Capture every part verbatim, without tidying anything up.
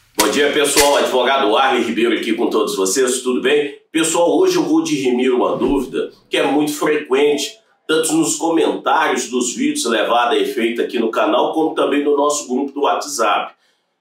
Bom dia, pessoal. Advogado Arlen Ribeiro aqui com todos vocês, tudo bem? Pessoal, hoje eu vou dirimir uma dúvida que é muito frequente, tanto nos comentários dos vídeos levados a efeito aqui no canal, como também no nosso grupo do WhatsApp.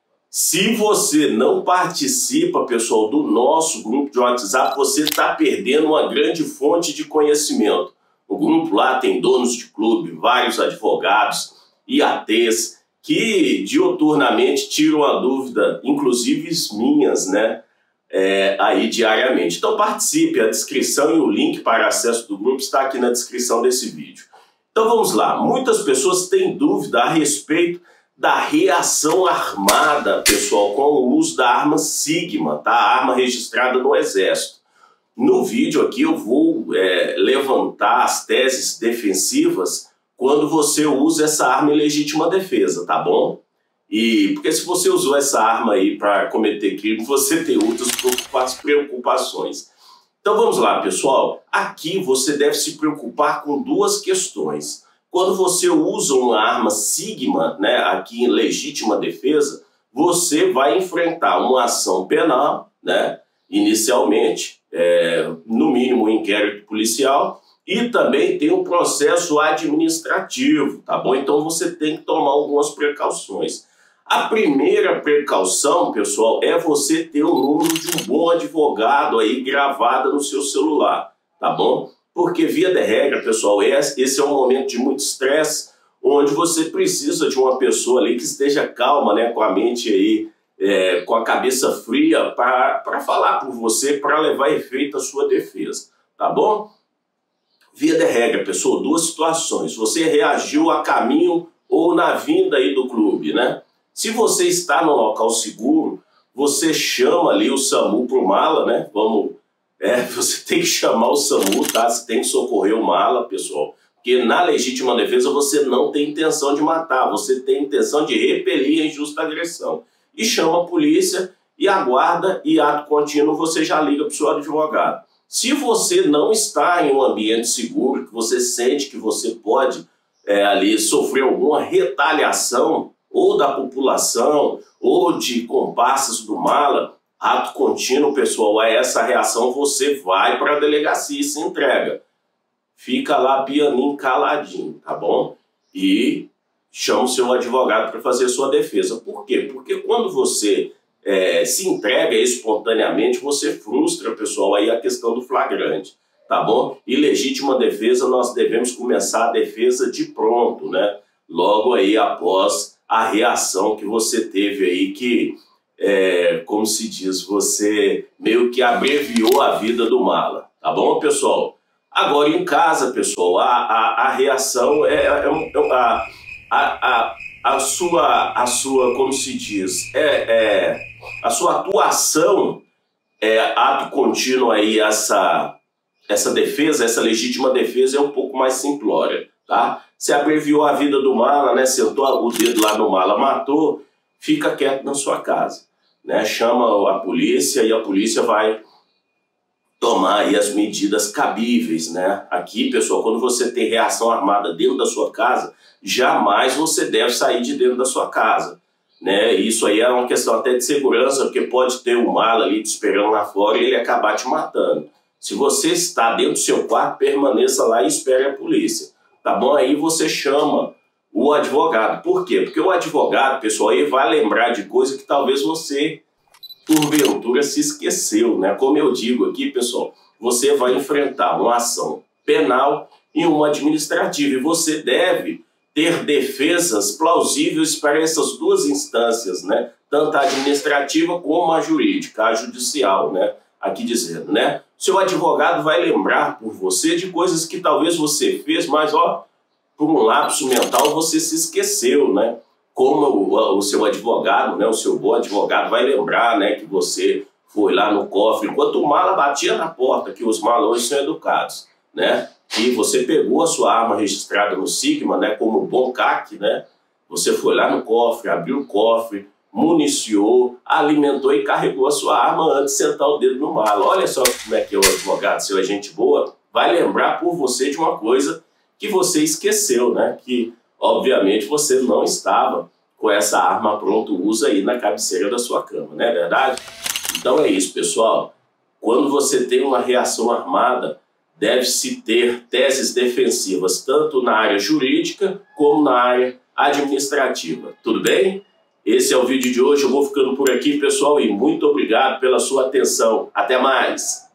Se você não participa, pessoal, do nosso grupo de WhatsApp, você está perdendo uma grande fonte de conhecimento. O grupo lá tem donos de clube, vários advogados, I A Tês, que diuturnamente tiram a dúvida, inclusive minhas, né, é, aí diariamente. Então participe, a descrição e o link para acesso do grupo está aqui na descrição desse vídeo. Então vamos lá, muitas pessoas têm dúvida a respeito da reação armada, pessoal, com o uso da arma Sigma, tá? A arma registrada no Exército. No vídeo aqui eu vou é, levantar as teses defensivas quando você usa essa arma em legítima defesa, tá bom? E porque se você usou essa arma aí para cometer crime, você tem outras preocupações. Então vamos lá, pessoal. Aqui você deve se preocupar com duas questões. Quando você usa uma arma Sigma, né, aqui em legítima defesa, você vai enfrentar uma ação penal, né, inicialmente, é, no mínimo um inquérito policial, e também tem um processo administrativo, tá bom? Então você tem que tomar algumas precauções. A primeira precaução, pessoal, é você ter o número de um bom advogado aí gravado no seu celular, tá bom? Porque, via de regra, pessoal, esse é um momento de muito estresse, onde você precisa de uma pessoa ali que esteja calma, né, com a mente aí, é, com a cabeça fria, para falar por você, para levar a efeito a sua defesa, tá bom? Via de regra, pessoal, duas situações. Você reagiu a caminho ou na vinda aí do clube, né? Se você está no local seguro, você chama ali o SAMU pro mala, né? Vamos... É, você tem que chamar o SAMU, tá? Você tem que socorrer o mala, pessoal. Porque na legítima defesa você não tem intenção de matar, você tem intenção de repelir a injusta agressão. E chama a polícia e aguarda, e ato contínuo você já liga para o seu advogado. Se você não está em um ambiente seguro, que você sente que você pode é, ali sofrer alguma retaliação, ou da população, ou de comparsas do mala, ato contínuo, pessoal, a essa reação você vai para a delegacia e se entrega. Fica lá pianinho, caladinho, tá bom? E chama o seu advogado para fazer a sua defesa. Por quê? Porque quando você é, se entrega espontaneamente, você frustra, pessoal, aí a questão do flagrante, tá bom? E legítima defesa, nós devemos começar a defesa de pronto, né? Logo aí após a reação que você teve aí, que... É, como se diz, você meio que abreviou a vida do mala, tá bom, pessoal? Agora, em casa, pessoal, a, a, a reação é, é, é a, a, a, a, sua, a sua, como se diz, é, é, a sua atuação, é, ato contínuo aí, essa, essa defesa, essa legítima defesa é um pouco mais simplória, tá? Você abreviou a vida do mala, né? Sentou o dedo lá no mala, matou, fica quieto na sua casa. Né, chama a polícia e a polícia vai tomar aí as medidas cabíveis, né? Aqui, pessoal, quando você tem reação armada dentro da sua casa, jamais você deve sair de dentro da sua casa, né? Isso aí é uma questão até de segurança, porque pode ter um mala ali te esperando lá fora e ele acabar te matando. Se você está dentro do seu quarto, permaneça lá e espere a polícia, tá bom? Aí você chama o advogado. Por quê? Porque o advogado, pessoal, aí vai lembrar de coisa que talvez você, porventura, se esqueceu, né? Como eu digo aqui, pessoal, você vai enfrentar uma ação penal e uma administrativa, e você deve ter defesas plausíveis para essas duas instâncias, né? Tanto a administrativa como a jurídica, a judicial, né? Aqui dizendo, né? Seu advogado vai lembrar por você de coisas que talvez você fez, mas, ó, por um lapso mental você se esqueceu, né? Como o, o seu advogado, né, o seu bom advogado vai lembrar, né, que você foi lá no cofre, enquanto o mala batia na porta, que os malos são educados, né? E você pegou a sua arma registrada no Sigma, né, como bom C A C, né? Você foi lá no cofre, abriu o cofre, municiou, alimentou e carregou a sua arma antes de sentar o dedo no mala. Olha só como é que é o advogado, seu agente boa, vai lembrar por você de uma coisa que você esqueceu, né? Que, obviamente, você não estava com essa arma pronto uso aí na cabeceira da sua cama, não é verdade? Então é isso, pessoal. Quando você tem uma reação armada, deve-se ter teses defensivas, tanto na área jurídica como na área administrativa. Tudo bem? Esse é o vídeo de hoje. Eu vou ficando por aqui, pessoal, e muito obrigado pela sua atenção. Até mais!